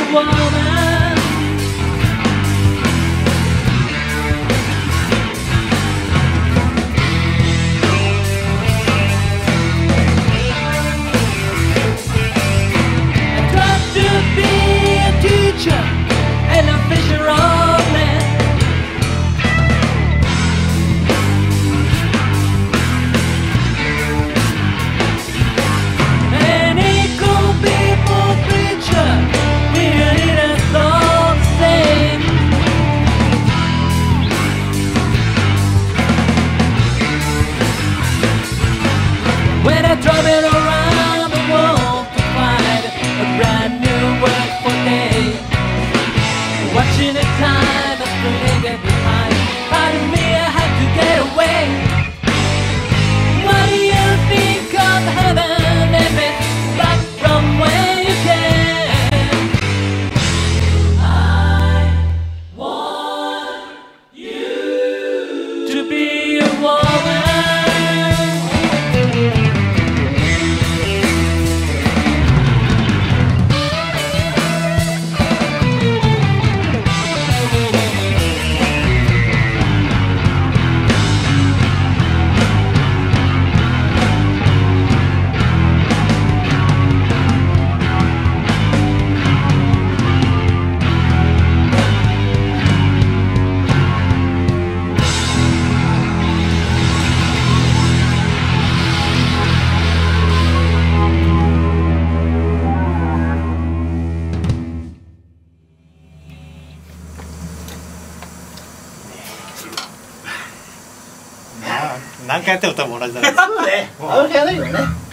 woman. I tried to be a teacher and a fisher of men. An equal people preacher, we need us all the same. When I travel around the world to find a brand new word for day, watching the time as the nigga behind, pardon me, I had to get away. What do you think of heaven if it's back from where you came? I want you to be a woman. 何回やっても多分同じだね。 そうね。あの部屋だよね。